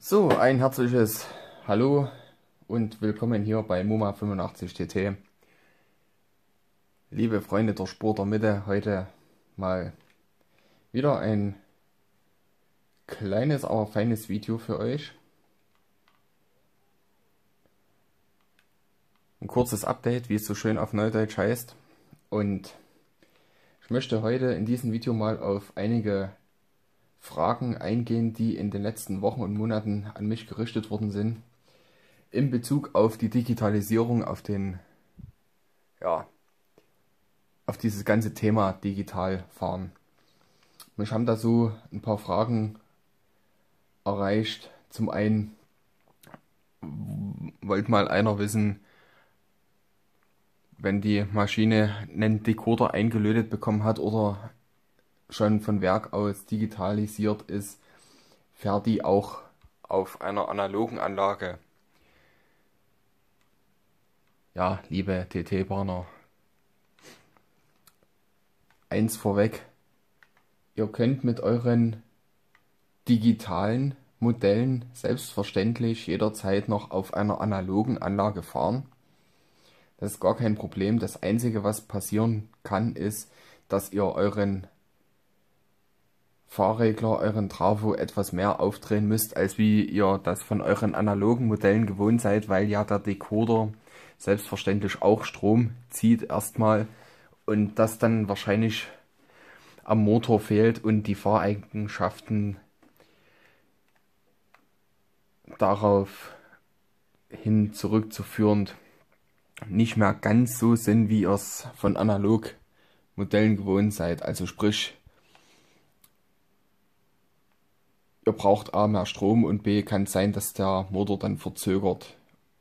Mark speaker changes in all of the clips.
Speaker 1: So, ein herzliches Hallo und willkommen hier bei Moma 85 TT. Liebe Freunde der Spur der Mitte, heute mal wieder ein kleines, aber feines Video für euch. Ein kurzes Update, wie es so schön auf Neudeutsch heißt. Und ich möchte heute in diesem Video mal auf einige Fragen eingehen, die in den letzten Wochen und Monaten an mich gerichtet worden sind. In Bezug auf die Digitalisierung, auf dieses ganze Thema digital fahren. Mich haben da so ein paar Fragen erreicht. Zum einen wollte mal einer wissen, wenn die Maschine einen Decoder eingelötet bekommen hat oder schon von Werk aus digitalisiert ist, fährt die auch auf einer analogen Anlage. Ja, liebe TT-Bahner, eins vorweg, ihr könnt mit euren digitalen Modellen selbstverständlich jederzeit noch auf einer analogen Anlage fahren. Das ist gar kein Problem. Das Einzige, was passieren kann, ist, dass ihr euren Fahrregler, euren Trafo etwas mehr aufdrehen müsst, als wie ihr das von euren analogen Modellen gewohnt seid, weil ja der Decoder selbstverständlich auch Strom zieht erstmal und das dann wahrscheinlich am Motor fehlt und die Fahreigenschaften darauf hin zurückzuführend nicht mehr ganz so sind, wie ihr es von Analog-Modellen gewohnt seid. Also sprich, ihr braucht A mehr Strom und B kann es sein, dass der Motor dann verzögert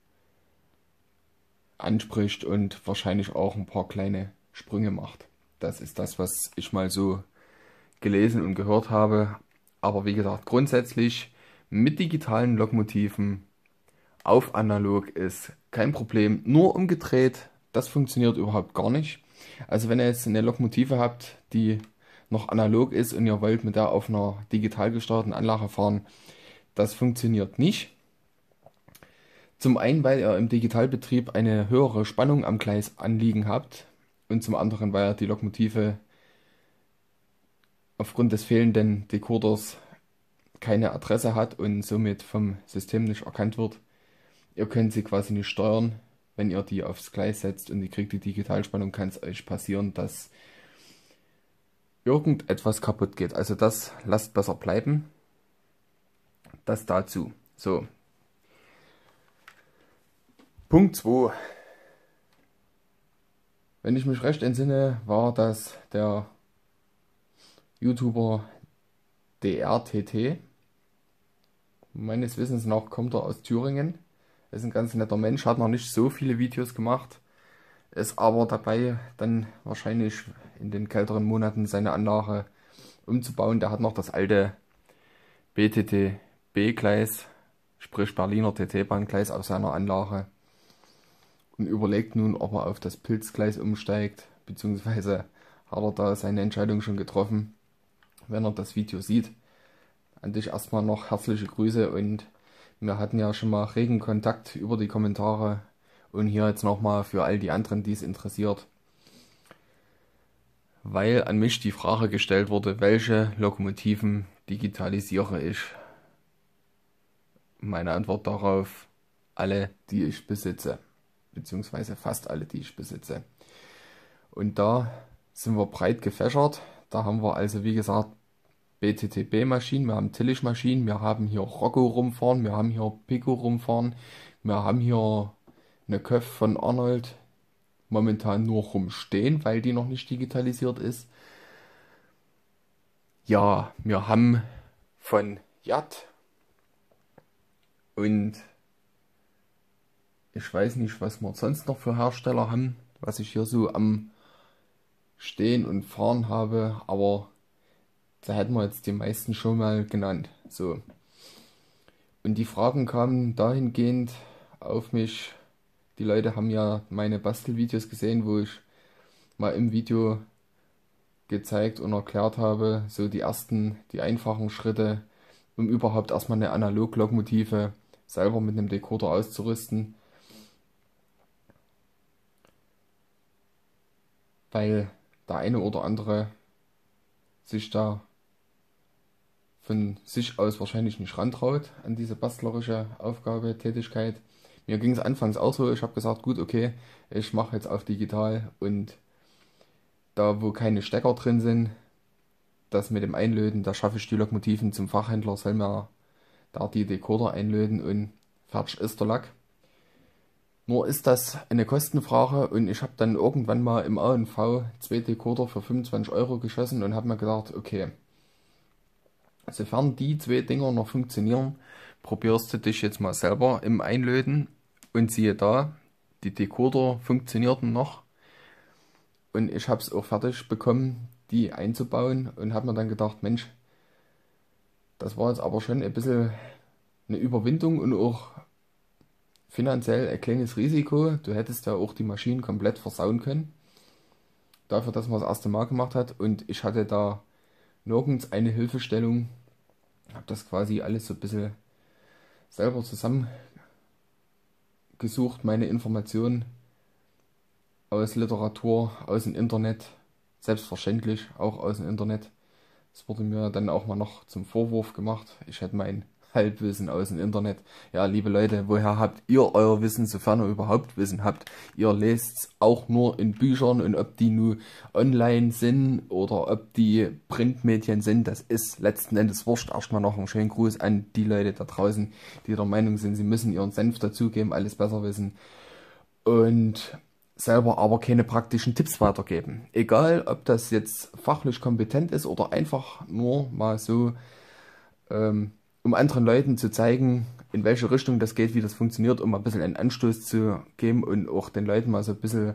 Speaker 1: anspricht und wahrscheinlich auch ein paar kleine Sprünge macht. Das ist das, was ich mal so gelesen und gehört habe. Aber wie gesagt, grundsätzlich mit digitalen Lokmotiven auf analog ist kein Problem. Nur umgedreht, das funktioniert überhaupt gar nicht. Also wenn ihr jetzt eine Lokomotive habt, die noch analog ist und ihr wollt mit der auf einer digital gesteuerten Anlage fahren, das funktioniert nicht. Zum einen, weil ihr im Digitalbetrieb eine höhere Spannung am Gleis anliegen habt und zum anderen, weil die Lokomotive aufgrund des fehlenden Decoders keine Adresse hat und somit vom System nicht erkannt wird. Ihr könnt sie quasi nicht steuern. Wenn ihr die aufs Gleis setzt und die kriegt die Digitalspannung, kann es euch passieren, dass irgendetwas kaputt geht. Also das lasst besser bleiben. Das dazu. So. Punkt 2. Wenn ich mich recht entsinne, war das der YouTuber DRTT. Meines Wissens nach kommt er aus Thüringen. Ist ein ganz netter Mensch, hat noch nicht so viele Videos gemacht, ist aber dabei, dann wahrscheinlich in den kälteren Monaten seine Anlage umzubauen. Der hat noch das alte BTTB-Gleis, sprich Berliner TT-Bahn-Gleis auf seiner Anlage und überlegt nun, ob er auf das Pilzgleis umsteigt, beziehungsweise hat er da seine Entscheidung schon getroffen, wenn er das Video sieht. An dich erstmal noch herzliche Grüße und wir hatten ja schon mal regen Kontakt über die Kommentare und hier jetzt nochmal für all die anderen, die es interessiert, weil an mich die Frage gestellt wurde, welche Lokomotiven digitalisiere ich. Meine Antwort darauf, alle, die ich besitze, beziehungsweise fast alle, die ich besitze. Und da sind wir breit gefächert, da haben wir also wie gesagt BTTB-Maschinen, wir haben Tillich-Maschinen, wir haben hier Rocco rumfahren, wir haben hier Pico rumfahren, wir haben hier eine Köf von Arnold, momentan nur rumstehen, weil die noch nicht digitalisiert ist. Ja, wir haben von Yacht und ich weiß nicht, was wir sonst noch für Hersteller haben, was ich hier so am Stehen und Fahren habe, aber da hätten wir jetzt die meisten schon mal genannt. So. Und die Fragen kamen dahingehend auf mich. Die Leute haben ja meine Bastelvideos gesehen, wo ich mal im Video gezeigt und erklärt habe, so die einfachen Schritte, um überhaupt erstmal eine Analog-Lokomotive selber mit einem Decoder auszurüsten, weil der eine oder andere sich da von sich aus wahrscheinlich nicht rantraut an diese bastlerische Aufgabe, Tätigkeit. Mir ging es anfangs auch so, ich habe gesagt, gut, okay, ich mache jetzt auf digital und da, wo keine Stecker drin sind, das mit dem Einlöten, da schaffe ich die Lokomotiven zum Fachhändler, soll mir da die Decoder einlöten und fertig ist der Lack. Nur ist das eine Kostenfrage und ich habe dann irgendwann mal im A&V 2 Decoder für 25 € geschossen und habe mir gedacht, okay, sofern die 2 Dinger noch funktionieren, probierst du dich jetzt mal selber im Einlöten und siehe da, die Decoder funktionierten noch und ich habe es auch fertig bekommen, die einzubauen und habe mir dann gedacht, Mensch, das war jetzt aber schon ein bisschen eine Überwindung und auch finanziell ein kleines Risiko. Du hättest ja auch die Maschinen komplett versauen können, dafür, dass man das erste Mal gemacht hat und ich hatte da nirgends eine Hilfestellung, habe das quasi alles so ein bisschen selber zusammengesucht, meine Informationen aus Literatur, aus dem Internet, selbstverständlich auch aus dem Internet. Es wurde mir dann auch mal noch zum Vorwurf gemacht, ich hätte mein Halbwissen aus dem Internet. Ja, liebe Leute, woher habt ihr euer Wissen, sofern ihr überhaupt Wissen habt? Ihr lest auch nur in Büchern und ob die nur online sind oder ob die Printmedien sind, das ist letzten Endes wurscht. Erstmal noch einen schönen Gruß an die Leute da draußen, die der Meinung sind, sie müssen ihren Senf dazugeben, alles besser wissen und selber aber keine praktischen Tipps weitergeben. Egal, ob das jetzt fachlich kompetent ist oder einfach nur mal so, um anderen Leuten zu zeigen, in welche Richtung das geht, wie das funktioniert, um mal ein bisschen einen Anstoß zu geben und auch den Leuten mal so ein bisschen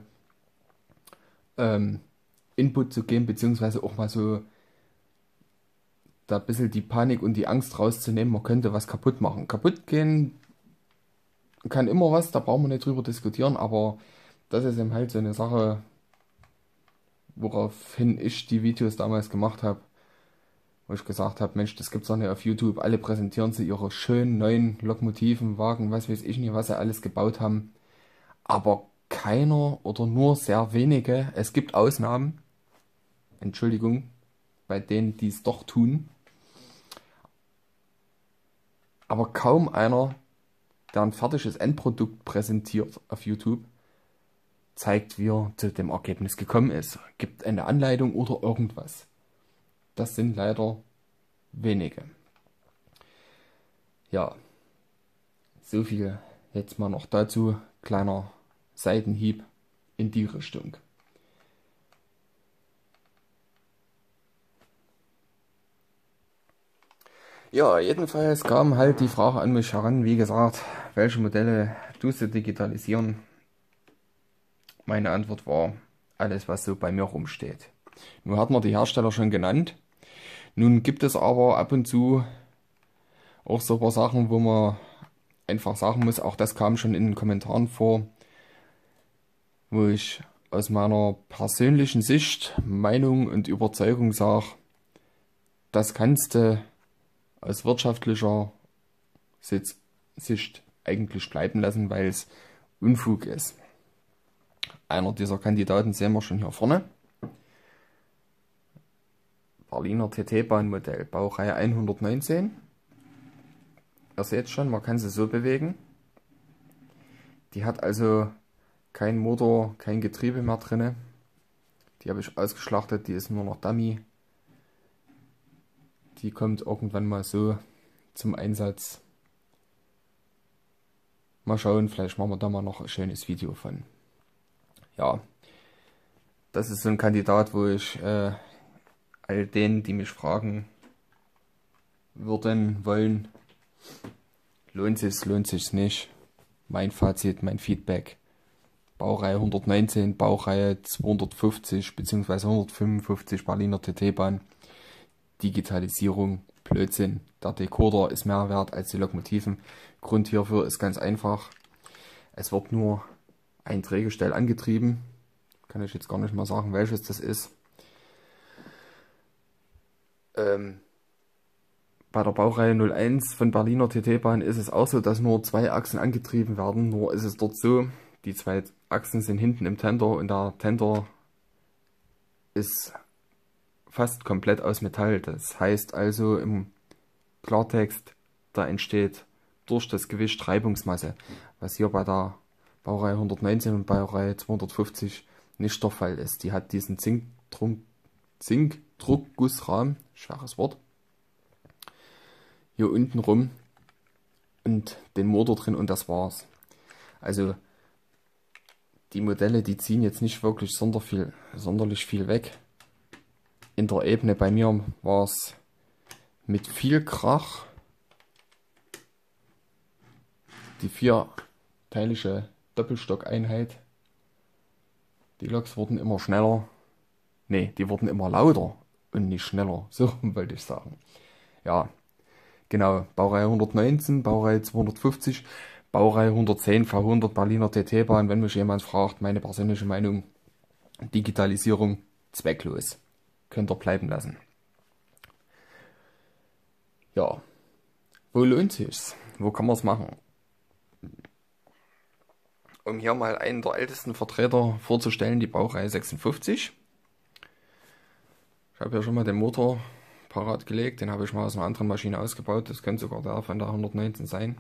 Speaker 1: Input zu geben, beziehungsweise auch mal so da ein bisschen die Panik und die Angst rauszunehmen, man könnte was kaputt machen. Kaputt gehen kann immer was, da brauchen wir nicht drüber diskutieren, aber das ist eben halt so eine Sache, woraufhin ich die Videos damals gemacht habe, wo ich gesagt habe, Mensch, das gibt's doch nicht auf YouTube, alle präsentieren sie ihre schönen neuen Lokomotiven, Wagen, was weiß ich nicht, was sie alles gebaut haben, aber keiner oder nur sehr wenige, es gibt Ausnahmen, Entschuldigung, bei denen die es doch tun, aber kaum einer, der ein fertiges Endprodukt präsentiert auf YouTube, zeigt, wie er zu dem Ergebnis gekommen ist, gibt eine Anleitung oder irgendwas. Das sind leider wenige. Ja, so viel jetzt mal noch dazu. Kleiner Seitenhieb in die Richtung. Ja, jedenfalls kam halt die Frage an mich heran, wie gesagt, welche Modelle tust du digitalisieren? Meine Antwort war, alles was so bei mir rumsteht. Nun hat man die Hersteller schon genannt. Nun gibt es aber ab und zu auch so ein paar Sachen, wo man einfach sagen muss, auch das kam schon in den Kommentaren vor, wo ich aus meiner persönlichen Sicht, Meinung und Überzeugung sage, das kannst du aus wirtschaftlicher Sicht eigentlich bleiben lassen, weil es Unfug ist. Einer dieser Kandidaten sehen wir schon hier vorne. Berliner TT-Bahn-Modell, Baureihe 119. Ihr seht schon, man kann sie so bewegen. Die hat also kein Motor, kein Getriebe mehr drin. Die habe ich ausgeschlachtet, die ist nur noch Dummy. Die kommt irgendwann mal so zum Einsatz. Mal schauen, vielleicht machen wir da mal noch ein schönes Video von. Ja, das ist so ein Kandidat, wo ich all denen, die mich fragen würden, wollen, lohnt sich's nicht. Mein Fazit, mein Feedback. Baureihe 119, Baureihe 250 bzw. 155 Berliner TT-Bahn. Digitalisierung, Blödsinn. Der Decoder ist mehr wert als die Lokomotiven. Grund hierfür ist ganz einfach. Es wird nur ein Drehgestell angetrieben. Kann ich jetzt gar nicht mal sagen, welches das ist. Bei der Baureihe 01 von Berliner TT-Bahn ist es auch so, dass nur 2 Achsen angetrieben werden. Nur ist es dort so, die 2 Achsen sind hinten im Tender und der Tender ist fast komplett aus Metall. Das heißt also im Klartext, da entsteht durch das Gewicht Reibungsmasse, was hier bei der Baureihe 119 und Baureihe 250 nicht der Fall ist. Die hat diesen Zinkdruckgussrahmen, schweres Wort, hier unten rum und den Motor drin und das war's. Also die Modelle, die ziehen jetzt nicht wirklich sonderlich viel weg. In der Ebene bei mir war es mit viel Krach die 4-teilige Doppelstockeinheit. Die Loks wurden immer schneller. Ne, die wurden immer lauter und nicht schneller. So wollte ich sagen. Ja, genau. Baureihe 119, Baureihe 250, Baureihe 110, V100 Berliner TT-Bahn. Wenn mich jemand fragt, meine persönliche Meinung, Digitalisierung zwecklos. Könnt ihr bleiben lassen. Ja, wo lohnt sich's? Wo kann man es machen? Um hier mal einen der ältesten Vertreter vorzustellen, die Baureihe 56. Ich habe ja schon mal den Motor parat gelegt, den habe ich mal aus einer anderen Maschine ausgebaut. Das könnte sogar der von der 119 sein.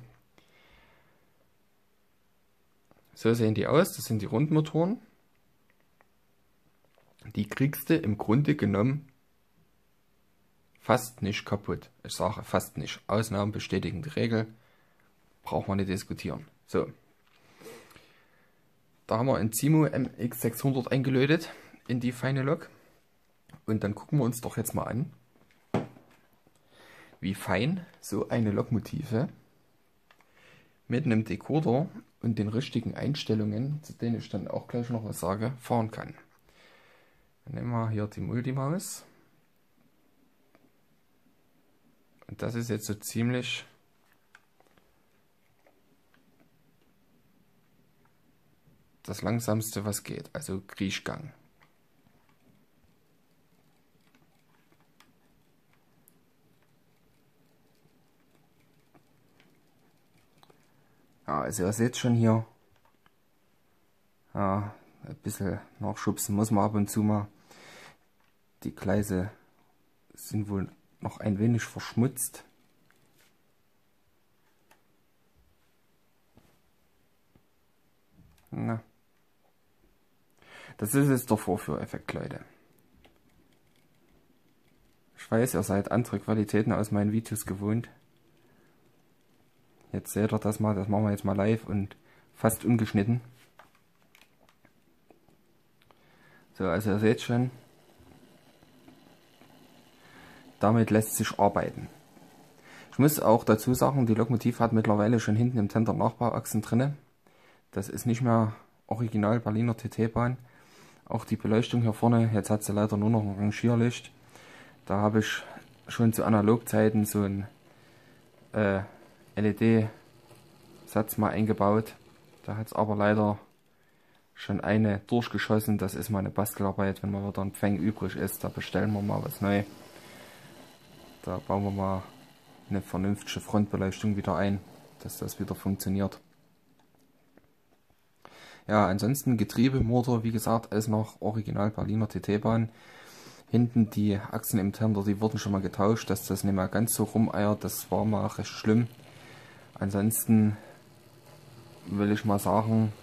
Speaker 1: So sehen die aus, das sind die Rundmotoren. Die kriegst du im Grunde genommen fast nicht kaputt. Ich sage fast nicht. Ausnahmen bestätigen die Regel. Braucht man nicht diskutieren. So. Da haben wir ein Zimo MX600 eingelötet in die feine Lok. Und dann gucken wir uns doch jetzt mal an, wie fein so eine Lokmotive mit einem Decoder und den richtigen Einstellungen, zu denen ich dann auch gleich noch was sage, fahren kann. Dann nehmen wir hier die Multimaus. Und das ist jetzt so ziemlich das langsamste, was geht, also Kriechgang. Ja, also ihr seht schon hier, ja, ein bisschen nachschubsen muss man ab und zu mal. Die Gleise sind wohl noch ein wenig verschmutzt. Na. Das ist jetzt der Vorführeffekt, Leute. Ich weiß, ihr seid andere Qualitäten aus meinen Videos gewohnt. Jetzt seht ihr das mal, das machen wir jetzt mal live und fast ungeschnitten. So, also ihr seht schon, damit lässt sich arbeiten. Ich muss auch dazu sagen, die Lokmotive hat mittlerweile schon hinten im Tender Nachbauachsen drinne. Das ist nicht mehr original Berliner TT-Bahn. Auch die Beleuchtung hier vorne, jetzt hat sie leider nur noch ein Rangierlicht. Da habe ich schon zu Analogzeiten so ein LED-Satz mal eingebaut. Da hat es aber leider schon eine durchgeschossen. Das ist mal eine Bastelarbeit, wenn mal wieder ein Pfeng übrig ist. Da bestellen wir mal was neu. Da bauen wir mal eine vernünftige Frontbeleuchtung wieder ein, dass das wieder funktioniert. Ja, ansonsten Getriebemotor, wie gesagt, ist noch original Berliner TT-Bahn. Hinten die Achsen im Tender, die wurden schon mal getauscht, dass das nicht mehr ganz so rumeiert. Das war mal recht schlimm. Ansonsten will ich mal sagen,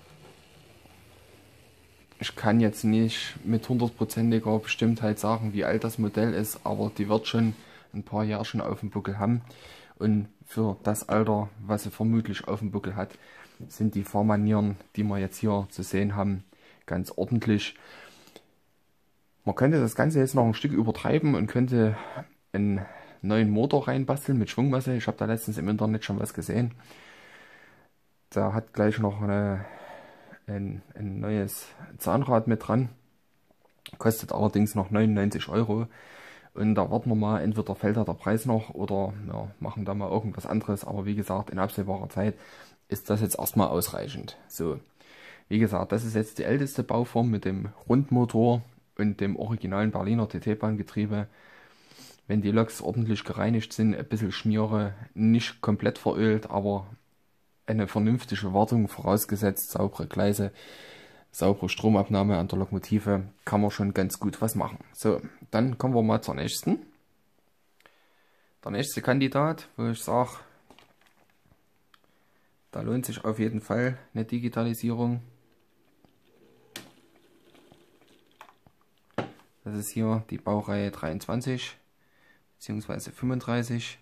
Speaker 1: ich kann jetzt nicht mit 100%iger Bestimmtheit sagen, wie alt das Modell ist, aber die wird schon ein paar Jahre schon auf dem Buckel haben. Und für das Alter, was sie vermutlich auf dem Buckel hat, sind die Fahrmanieren, die wir jetzt hier zu sehen haben, ganz ordentlich. Man könnte das Ganze jetzt noch ein Stück übertreiben und könnte einen neuen Motor reinbasteln mit Schwungmasse. Ich habe da letztens im Internet schon was gesehen. Da hat gleich noch ein neues Zahnrad mit dran. Kostet allerdings noch 99 €. Und da warten wir mal, entweder fällt da der Preis noch oder ja, machen da mal irgendwas anderes. Aber wie gesagt, in absehbarer Zeit ist das jetzt erstmal ausreichend. So, wie gesagt, das ist jetzt die älteste Bauform mit dem Rundmotor und dem originalen Berliner TT-Bahn-Getriebe wenn die Loks ordentlich gereinigt sind, ein bisschen schmiere, nicht komplett verölt, aber eine vernünftige Wartung vorausgesetzt, saubere Gleise, saubere Stromabnahme an der Lokomotive, kann man schon ganz gut was machen. So, dann kommen wir mal zur nächsten. Der nächste Kandidat, wo ich sage, da lohnt sich auf jeden Fall eine Digitalisierung. Das ist hier die Baureihe 23 bzw. 35.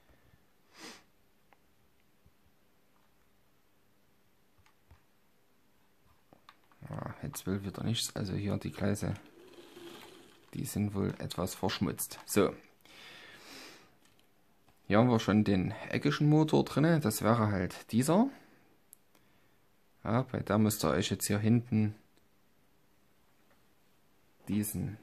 Speaker 1: Ja, jetzt will wieder nichts. Also hier die Gleise, die sind wohl etwas verschmutzt. So. Hier haben wir schon den eckischen Motor drin. Das wäre halt dieser. Ja, bei der müsst ihr euch jetzt hier hinten diesen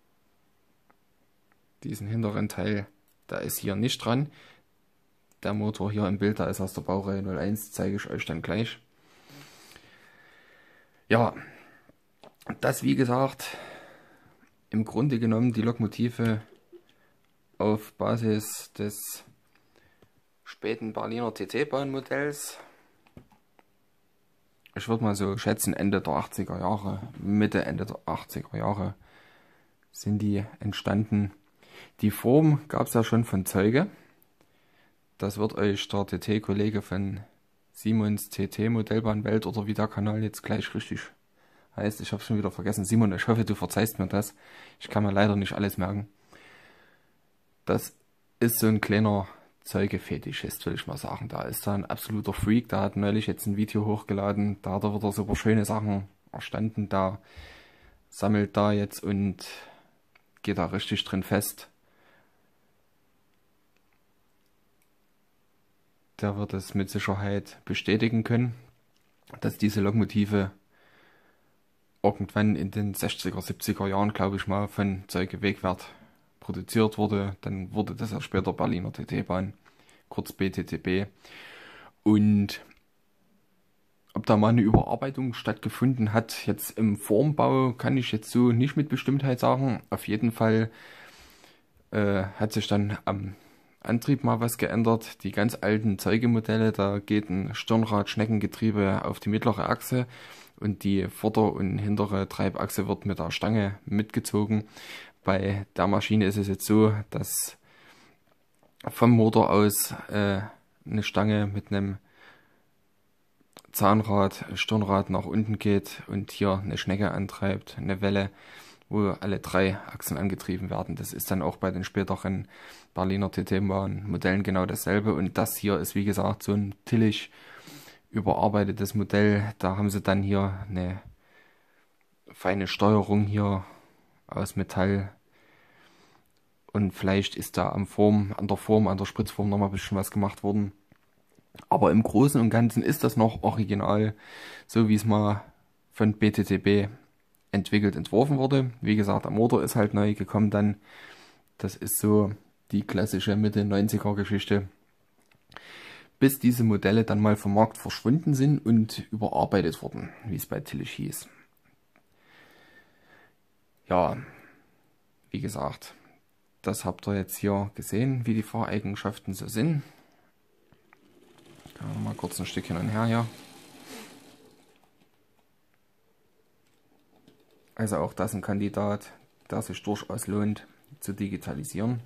Speaker 1: hinteren Teil, da ist hier nicht dran. Der Motor hier im Bild, da ist aus der Baureihe 01, zeige ich euch dann gleich. Ja, das wie gesagt, im Grunde genommen die Lokomotive auf Basis des späten Berliner TT-Bahnmodells. Ich würde mal so schätzen, Ende der 80er Jahre, Ende der 80er Jahre sind die entstanden. Die Form gab es ja schon von Zeuge. Das wird euch der TT-Kollege von Simons TT-Modellbahnwelt oder wie der Kanal jetzt gleich richtig heißt. Ich habe schon wieder vergessen. Simon, ich hoffe, du verzeihst mir das. Ich kann mir leider nicht alles merken. Das ist so ein kleiner Zeuge-Fetischist, will ich mal sagen. Da ist da ein absoluter Freak. Der hat neulich jetzt ein Video hochgeladen. Da hat er wieder super schöne Sachen erstanden. Da sammelt da jetzt und geht da richtig drin fest. Der wird es mit Sicherheit bestätigen können, dass diese Lokomotive irgendwann in den 60er, 70er Jahren, glaube ich mal, von Zeuge Wegwert produziert wurde. Dann wurde das ja später Berliner TT-Bahn, kurz BTTB. Und ob da mal eine Überarbeitung stattgefunden hat, jetzt im Formbau, kann ich jetzt so nicht mit Bestimmtheit sagen. Auf jeden Fall hat sich dann am Antrieb mal was geändert. Die ganz alten Zeugemodelle, da geht ein Stirnrad-Schneckengetriebe auf die mittlere Achse und die Vorder- und hintere Treibachse wird mit der Stange mitgezogen. Bei der Maschine ist es jetzt so, dass vom Motor aus eine Stange mit einem Zahnrad, Stirnrad nach unten geht und hier eine Schnecke antreibt, eine Welle, wo alle 3 Achsen angetrieben werden. Das ist dann auch bei den späteren Berliner TT-Bahn-Modellen genau dasselbe. Und das hier ist, wie gesagt, so ein tillig überarbeitetes Modell. Da haben sie dann hier eine feine Steuerung hier aus Metall. Und vielleicht ist da an der Spritzform noch mal ein bisschen was gemacht worden. Aber im Großen und Ganzen ist das noch original, so wie es mal von BTTB entworfen wurde. Wie gesagt, der Motor ist halt neu gekommen dann. Das ist so die klassische Mitte 90er Geschichte. Bis diese Modelle dann mal vom Markt verschwunden sind und überarbeitet wurden, wie es bei Tillich hieß. Ja, wie gesagt, das habt ihr jetzt hier gesehen, wie die Fahreigenschaften so sind. Mal kurz ein Stück hin und her hier. Also auch das ein Kandidat, der sich durchaus lohnt zu digitalisieren.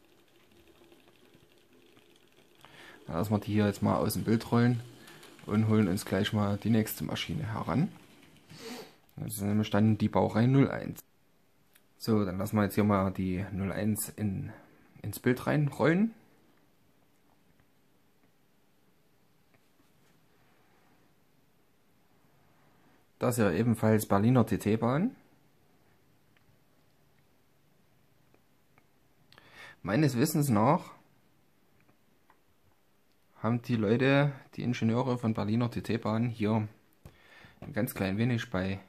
Speaker 1: Dann lassen wir die hier jetzt mal aus dem Bild rollen und holen uns gleich mal die nächste Maschine heran. Das ist nämlich dann die Baureihe 01. So, dann lassen wir jetzt hier mal die 01 ins Bild reinrollen. Das hier ebenfalls Berliner TT-Bahn. Meines Wissens nach haben die Leute, die Ingenieure von Berliner TT-Bahn hier ein ganz klein wenig bei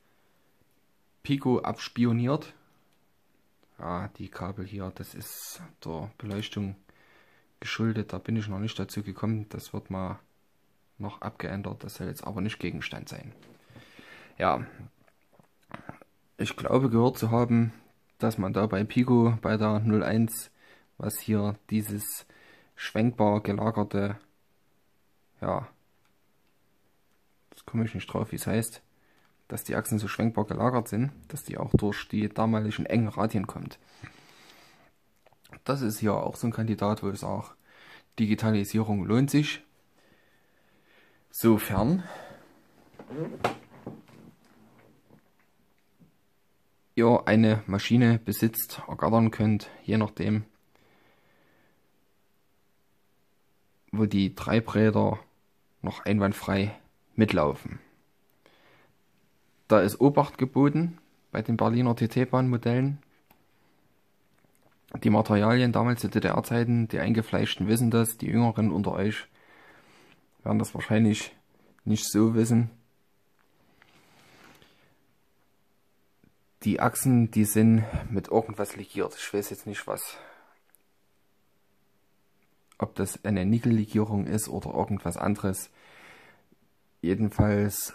Speaker 1: Pico abspioniert. Ja, die Kabel hier, das ist der Beleuchtung geschuldet. Da bin ich noch nicht dazu gekommen. Das wird mal noch abgeändert. Das soll jetzt aber nicht Gegenstand sein. Ja, ich glaube gehört zu haben, dass man da bei Pico bei der 01 was hier dieses schwenkbar gelagerte, ja, jetzt komme ich nicht drauf, wie es heißt, dass die Achsen so schwenkbar gelagert sind, dass die auch durch die damaligen engen Radien kommt. Das ist hier auch so ein Kandidat, wo ich sage, Digitalisierung lohnt sich, sofern ihr eine Maschine besitzt, ergattern könnt, je nachdem, wo die Treibräder noch einwandfrei mitlaufen. Da ist Obacht geboten bei den Berliner TT-Bahn-Modellen. Die Materialien damals zu DDR-Zeiten, die Eingefleischten wissen das, die Jüngeren unter euch werden das wahrscheinlich nicht so wissen. Die Achsen, die sind mit irgendwas legiert. Ich weiß jetzt nicht was. Ob das eine Nickellegierung ist oder irgendwas anderes. Jedenfalls,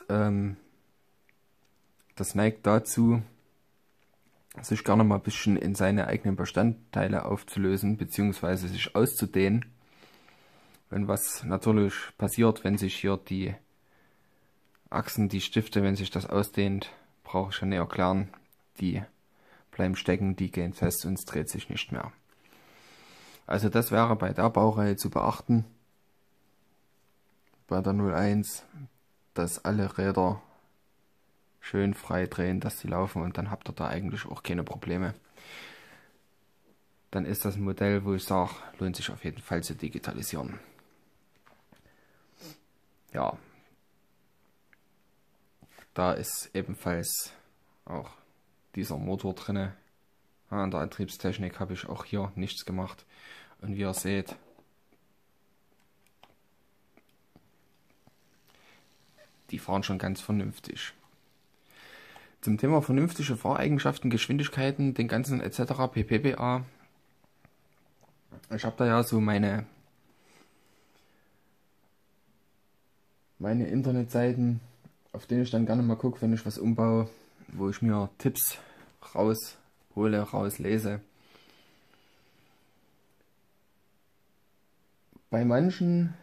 Speaker 1: das neigt dazu, sich gerne mal ein bisschen in seine eigenen Bestandteile aufzulösen, beziehungsweise sich auszudehnen. Wenn was natürlich passiert, wenn sich hier die Achsen, die Stifte, wenn sich das ausdehnt, brauche ich ja nicht erklären, die bleiben stecken, die gehen fest und es dreht sich nicht mehr. Also das wäre bei der Baureihe zu beachten, bei der 01, dass alle Räder schön frei drehen, dass sie laufen und dann habt ihr da eigentlich auch keine Probleme. Dann ist das ein Modell, wo ich sage, lohnt sich auf jeden Fall zu digitalisieren. Ja, da ist ebenfalls auch dieser Motor drinne. An der Antriebstechnik habe ich auch hier nichts gemacht. Und wie ihr seht, die fahren schon ganz vernünftig. Zum Thema vernünftige Fahreigenschaften, Geschwindigkeiten, den ganzen etc. ppba. Ich habe da ja so meine Internetseiten, auf denen ich dann gerne mal gucke, wenn ich was umbaue, wo ich mir Tipps raushole, rauslese. Bei manchen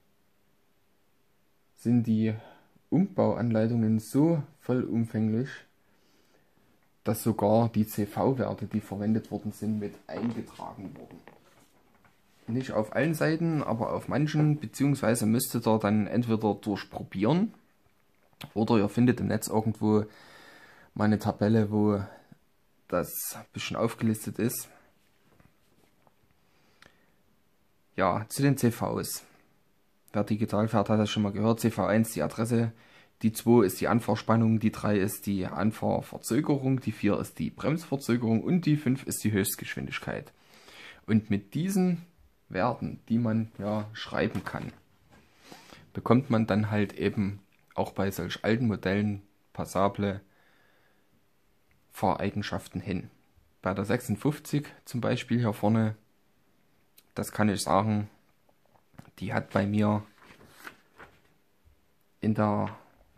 Speaker 1: sind die Umbauanleitungen so vollumfänglich, dass sogar die CV-Werte, die verwendet worden sind, mit eingetragen wurden. Nicht auf allen Seiten, aber auf manchen, beziehungsweise müsstet ihr dann entweder durchprobieren oder ihr findet im Netz irgendwo mal eine Tabelle, wo das ein bisschen aufgelistet ist. Ja, zu den CVs. Wer digital fährt, hat das schon mal gehört. CV1 die Adresse, die 2 ist die Anfahrspannung, die 3 ist die Anfahrverzögerung, die 4 ist die Bremsverzögerung und die 5 ist die Höchstgeschwindigkeit. Und mit diesen Werten, die man ja schreiben kann, bekommt man dann halt eben auch bei solch alten Modellen passable Fahreigenschaften hin. Bei der 56 zum Beispiel hier vorne, das kann ich sagen, die hat bei mir in der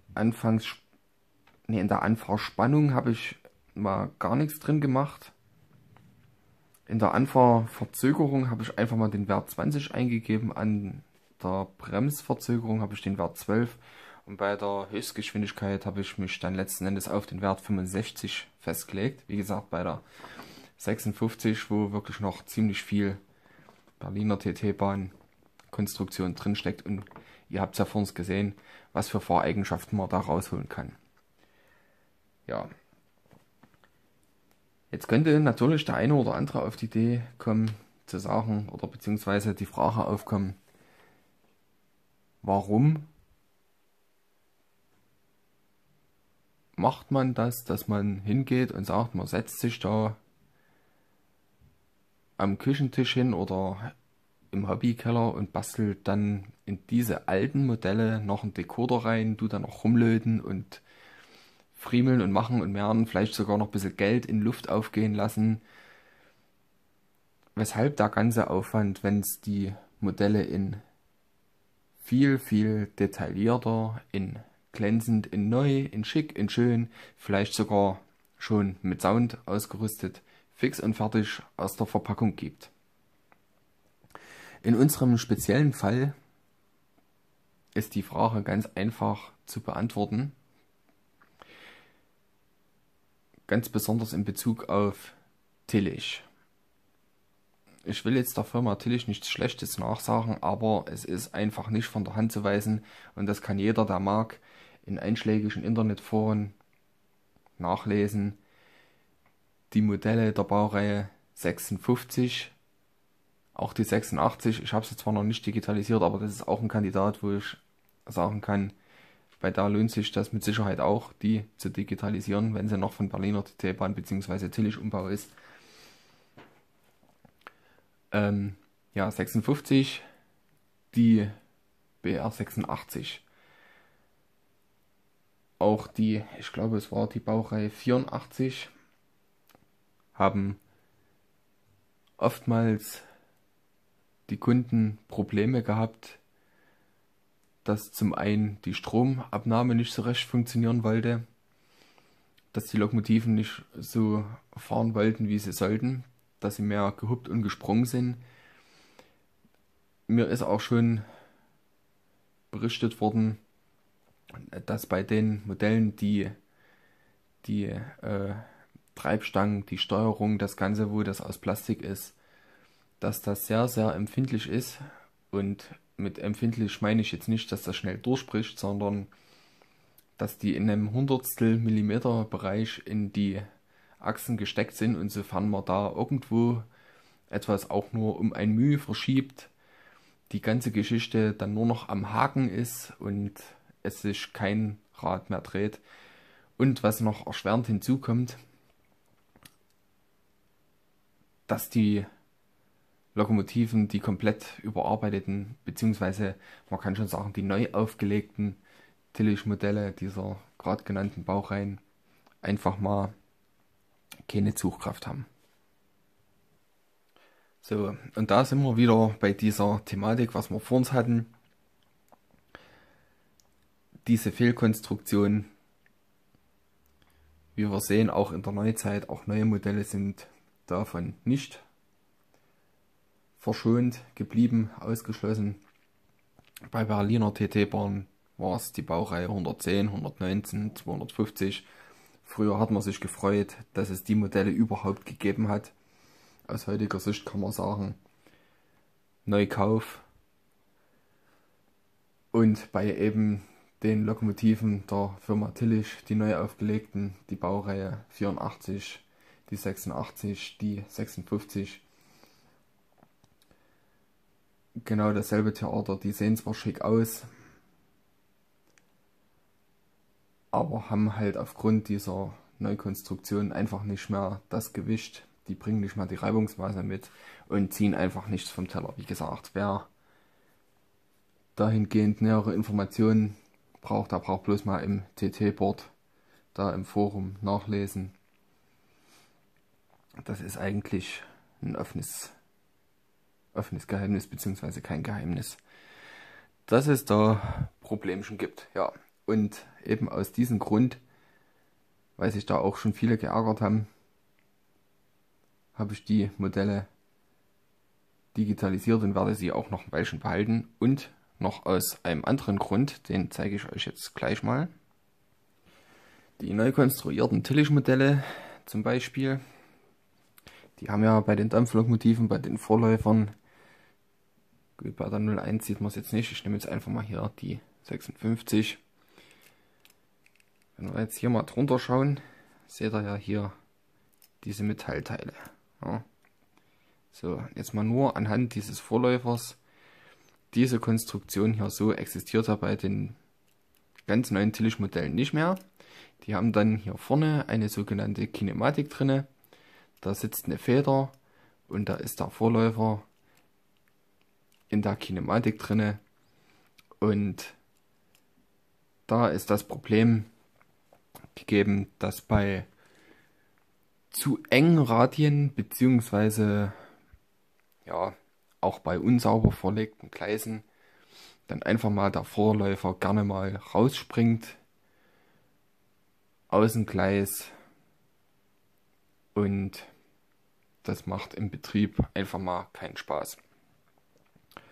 Speaker 1: Anfahrspannung habe ich mal gar nichts drin gemacht. In der Anfahrverzögerung habe ich einfach mal den Wert 20 eingegeben, an der Bremsverzögerung habe ich den Wert 12 und bei der Höchstgeschwindigkeit habe ich mich dann letzten Endes auf den Wert 65 festgelegt. Wie gesagt, bei der 56, wo wirklich noch ziemlich viel Berliner TT-Bahn Konstruktion drin steckt und ihr habt es ja vor uns gesehen, was für Fahreigenschaften man da rausholen kann. Ja. Jetzt könnte natürlich der eine oder andere auf die Idee kommen, zu sagen, oder beziehungsweise die Frage aufkommen, warum macht man das, dass man hingeht und sagt, man setzt sich da am Küchentisch hin oder im Hobbykeller und bastelt dann in diese alten Modelle noch einen Decoder rein, tut dann noch rumlöten und friemeln und machen und mehren, vielleicht sogar noch ein bisschen Geld in Luft aufgehen lassen. Weshalb der ganze Aufwand, wenn es die Modelle in viel, viel detaillierter, in glänzend, in neu, in schick, in schön, vielleicht sogar schon mit Sound ausgerüstet, fix und fertig aus der Verpackung gibt. In unserem speziellen Fall ist die Frage ganz einfach zu beantworten. Ganz besonders in Bezug auf Tillich. Ich will jetzt der Firma Tillich nichts Schlechtes nachsagen, aber es ist einfach nicht von der Hand zu weisen und das kann jeder, der mag, in einschlägigen Internetforen nachlesen. Die Modelle der Baureihe 56, auch die 86, ich habe sie zwar noch nicht digitalisiert, aber das ist auch ein Kandidat, wo ich sagen kann, bei der lohnt sich das mit Sicherheit auch, die zu digitalisieren, wenn sie noch von Berliner TT-Bahn bzw. Tillich Umbau ist. Ja, 56, die BR 86. Auch die, ich glaube es war die Baureihe 84, haben oftmals die Kunden Probleme gehabt, dass zum einen die Stromabnahme nicht so recht funktionieren wollte, dass die Lokomotiven nicht so fahren wollten, wie sie sollten, dass sie mehr gehuppt und gesprungen sind. Mir ist auch schon berichtet worden, dass bei den Modellen die Treibstangen, die Steuerung, das Ganze, wo das aus Plastik ist, dass das sehr, sehr empfindlich ist. Und mit empfindlich meine ich jetzt nicht, dass das schnell durchbricht, sondern dass die in einem Hundertstel Millimeter Bereich in die Achsen gesteckt sind und sofern man da irgendwo etwas auch nur um ein Mühe verschiebt, die ganze Geschichte dann nur noch am Haken ist und es sich kein Rad mehr dreht. Und was noch erschwerend hinzukommt, dass die Lokomotiven, die komplett überarbeiteten, beziehungsweise man kann schon sagen, die neu aufgelegten Tillich-Modelle dieser gerade genannten Baureihen einfach mal keine Zugkraft haben. So, und da sind wir wieder bei dieser Thematik, was wir vor uns hatten. Diese Fehlkonstruktion, wie wir sehen, auch in der Neuzeit, auch neue Modelle sind davon nicht verschont geblieben, ausgeschlossen. Bei Berliner TT-Bahn war es die Baureihe 110, 119, 250. Früher hat man sich gefreut, dass es die Modelle überhaupt gegeben hat. Aus heutiger Sicht kann man sagen, Neukauf. Und bei eben den Lokomotiven der Firma Tillich, die neu aufgelegten, die Baureihe 84, die 86, die 56, genau dasselbe Theater. Die sehen zwar schick aus, aber haben halt aufgrund dieser Neukonstruktion einfach nicht mehr das Gewicht. Die bringen nicht mehr die Reibungsmaße mit und ziehen einfach nichts vom Teller. Wie gesagt, wer dahingehend nähere Informationen braucht, der braucht bloß mal im TT-Board, da im Forum nachlesen. Das ist eigentlich ein offenes Geheimnis, beziehungsweise kein Geheimnis, dass es da Problemchen gibt. Ja, und eben aus diesem Grund, weil sich da auch schon viele geärgert haben, habe ich die Modelle digitalisiert und werde sie auch noch ein Weilchen behalten. Und noch aus einem anderen Grund, den zeige ich euch jetzt gleich mal. Die neu konstruierten Tillich-Modelle zum Beispiel, die haben ja bei den Dampflokomotiven, bei den Vorläufern, gut, bei der 01 sieht man es jetzt nicht, ich nehme jetzt einfach mal hier die 56. Wenn wir jetzt hier mal drunter schauen, seht ihr ja hier diese Metallteile. Ja. So, jetzt mal nur anhand dieses Vorläufers. Diese Konstruktion hier so existiert ja bei den ganz neuen Tillich-Modellen nicht mehr. Die haben dann hier vorne eine sogenannte Kinematik drinne. Da sitzt eine Feder und da ist der Vorläufer in der Kinematik drinne. Und da ist das Problem gegeben, dass bei zu engen Radien beziehungsweise ja auch bei unsauber verlegten Gleisen dann einfach mal der Vorläufer gerne mal rausspringt aus dem Gleis und das macht im Betrieb einfach mal keinen Spaß.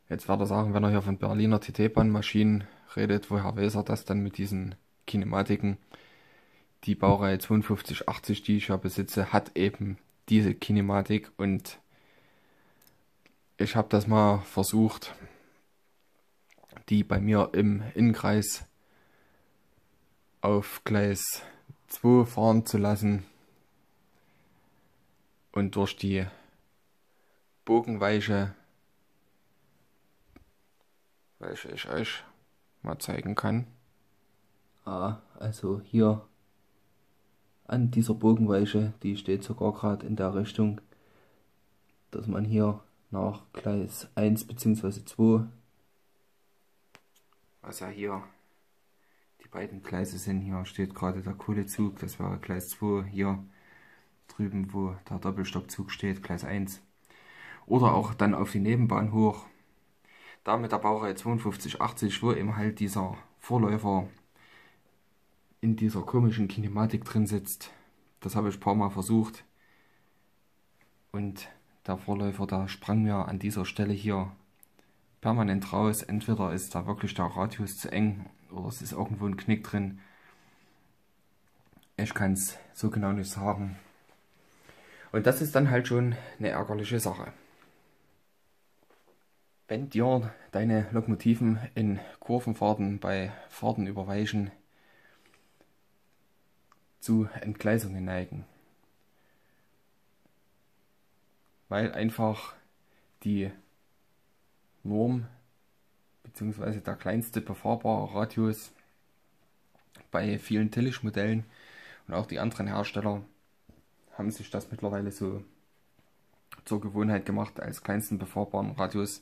Speaker 1: Jetzt wird er sagen, wenn er hier von Berliner TT-Bahnmaschinen redet, woher weiß er das dann mit diesen Kinematiken? Die Baureihe 5280, die ich ja besitze, hat eben diese Kinematik und ich habe das mal versucht, die bei mir im Innenkreis auf Gleis 2 fahren zu lassen und durch die Bogenweiche, welche ich euch mal zeigen kann.
Speaker 2: Also hier an dieser Bogenweiche, die steht sogar gerade in der Richtung, dass man hier nach Gleis 1 bzw. 2,
Speaker 1: Was ja hier die beiden Gleise sind, hier steht gerade der Kohlezug, das wäre Gleis 2, hier drüben, wo der Doppelstockzug steht, Gleis 1. Oder auch dann auf die Nebenbahn hoch, da mit der Baureihe 5280, wo eben halt dieser Vorläufer in dieser komischen Kinematik drin sitzt. Das habe ich ein paar Mal versucht und der Vorläufer, da sprang mir an dieser Stelle hier permanent raus. Entweder ist da wirklich der Radius zu eng oder es ist irgendwo ein Knick drin. Ich kann es so genau nicht sagen. Und das ist dann halt schon eine ärgerliche Sache. Wenn dir deine Lokomotiven in Kurvenfahrten bei Fahrten über Weichen zu Entgleisungen neigen, weil einfach die Norm bzw. der kleinste befahrbare Radius bei vielen Tillich-Modellen und auch die anderen Hersteller haben sich das mittlerweile so zur Gewohnheit gemacht, als kleinsten befahrbaren Radius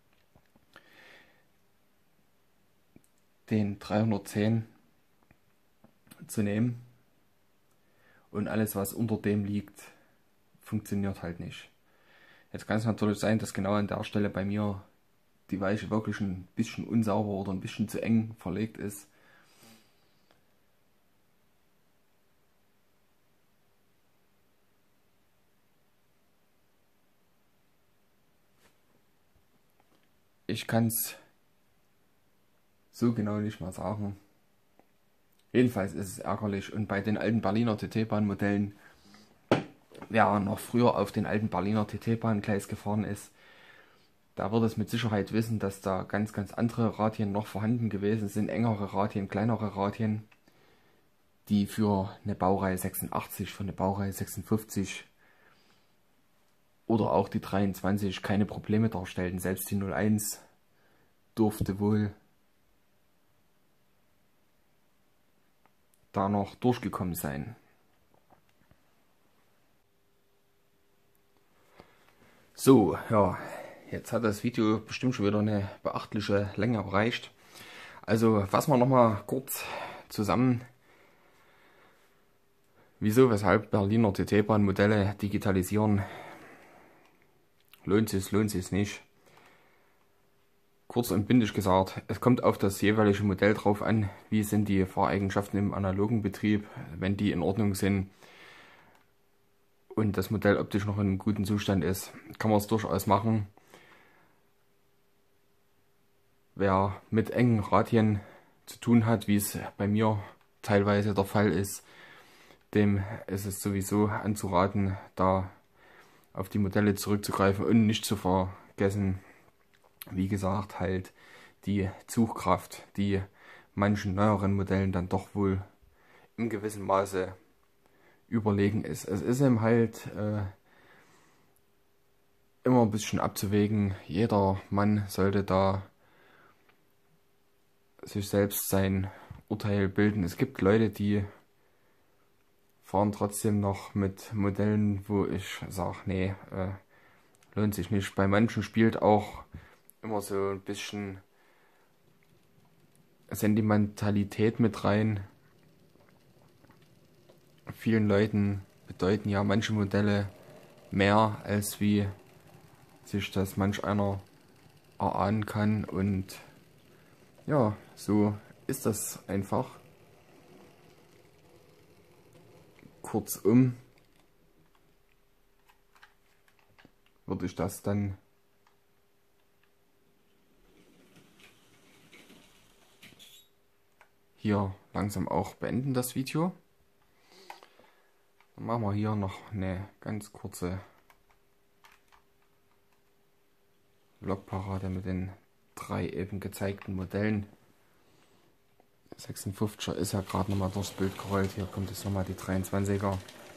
Speaker 1: den 310 zu nehmen, und alles, was unter dem liegt, funktioniert halt nicht. Jetzt kann es natürlich sein, dass genau an der Stelle bei mir die Weiche wirklich ein bisschen unsauber oder ein bisschen zu eng verlegt ist. Ich kann es so genau nicht mal sagen. Jedenfalls ist es ärgerlich, und bei den alten Berliner TT-Bahn-Modellen, wer noch früher auf den alten Berliner TT-Bahn-Gleis gefahren ist, da wird es mit Sicherheit wissen, dass da ganz andere Radien noch vorhanden gewesen sind, engere Radien, kleinere Radien, die für eine Baureihe 86, für eine Baureihe 56 oder auch die 23 keine Probleme darstellten. Selbst die 01 durfte wohl da noch durchgekommen sein. So, ja, jetzt hat das Video bestimmt schon wieder eine beachtliche Länge erreicht. Also fassen wir nochmal kurz zusammen, wieso, weshalb Berliner TT-Bahn-Modelle digitalisieren. Lohnt es nicht. Kurz und bündig gesagt, es kommt auf das jeweilige Modell drauf an, wie sind die Fahreigenschaften im analogen Betrieb. Wenn die in Ordnung sind und das Modell optisch noch in einem guten Zustand ist, kann man es durchaus machen. Wer mit engen Radien zu tun hat, wie es bei mir teilweise der Fall ist, dem ist es sowieso anzuraten, da auf die Modelle zurückzugreifen und nicht zu vergessen, wie gesagt, halt die Zugkraft, die manchen neueren Modellen dann doch wohl im gewissen Maße überlegen ist. Es ist eben halt immer ein bisschen abzuwägen. Jeder Mann sollte da sich selbst sein Urteil bilden. Es gibt Leute, die fahren trotzdem noch mit Modellen, wo ich sage, nee, lohnt sich nicht. Bei manchen spielt auch immer so ein bisschen Sentimentalität mit rein. Vielen Leuten bedeuten ja manche Modelle mehr, als wie sich das manch einer erahnen kann, und ja, so ist das einfach. Kurzum würde ich das dann hier langsam auch beenden, das Video. Dann machen wir hier noch eine ganz kurze Vlog-Parade mit den 3 eben gezeigten Modellen. 56er ist ja gerade nochmal durchs Bild gerollt. Hier kommt jetzt nochmal die 23er.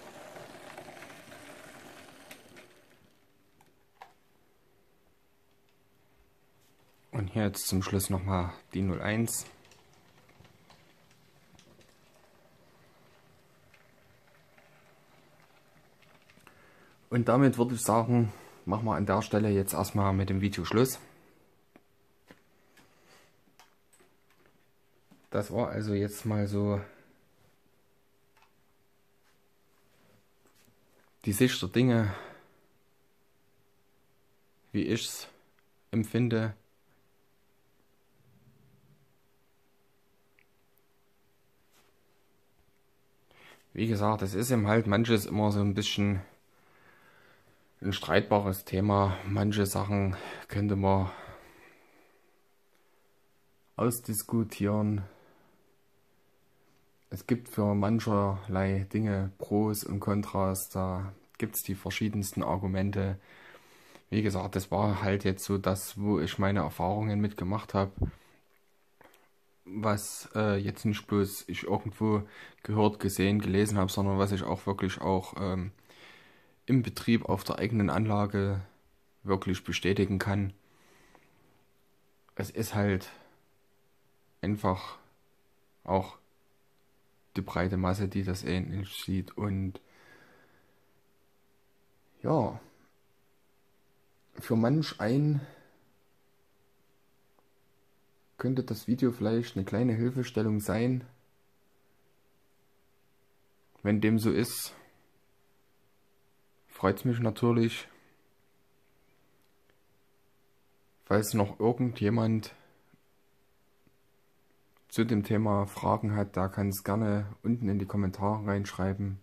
Speaker 1: Und hier jetzt zum Schluss nochmal die 01. Und damit würde ich sagen, machen wir an der Stelle jetzt erstmal mit dem Video Schluss. Das war also jetzt mal so die Sicht der Dinge, wie ich es empfinde. Wie gesagt, es ist eben halt manches immer so ein bisschen ein streitbares Thema. Manche Sachen könnte man ausdiskutieren. Es gibt für mancherlei Dinge Pros und Kontras, da gibt es die verschiedensten Argumente. Wie gesagt, das war halt jetzt so das, wo ich meine Erfahrungen mitgemacht habe. Was jetzt nicht bloß ich irgendwo gehört, gesehen, gelesen habe, sondern was ich auch wirklich auch im Betrieb auf der eigenen Anlage wirklich bestätigen kann. Es ist halt einfach auch die breite Masse, die das ähnlich sieht. Und ja, für manch einen könnte das Video vielleicht eine kleine Hilfestellung sein. Wenn dem so ist, freut es mich natürlich. Falls noch irgendjemand zu dem Thema Fragen hat, da kann es gerne unten in die Kommentare reinschreiben.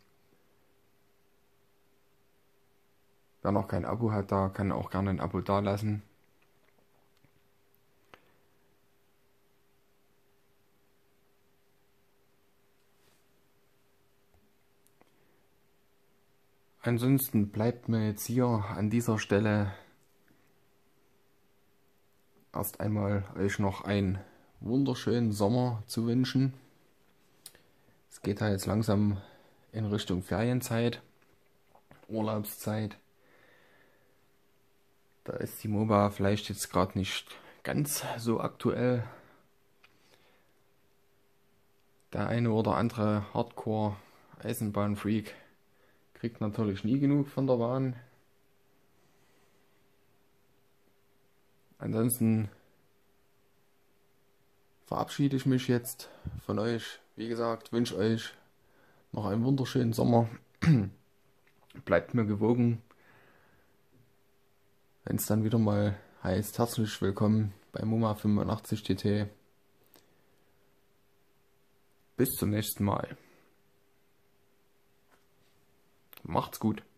Speaker 1: Wer noch kein Abo hat, da kann auch gerne ein Abo dalassen. Ansonsten bleibt mir jetzt hier an dieser Stelle erst einmal euch noch einen wunderschönen Sommer zu wünschen. Es geht da jetzt langsam in Richtung Ferienzeit, Urlaubszeit. Da ist die MOBA vielleicht jetzt gerade nicht ganz so aktuell. Der eine oder andere Hardcore-Eisenbahn-Freak kriegt natürlich nie genug von der Bahn. Ansonsten verabschiede ich mich jetzt von euch. Wie gesagt, wünsche euch noch einen wunderschönen Sommer. Bleibt mir gewogen. Wenn es dann wieder mal heißt, herzlich willkommen bei MUMA 85 TT. Bis zum nächsten Mal. Macht's gut.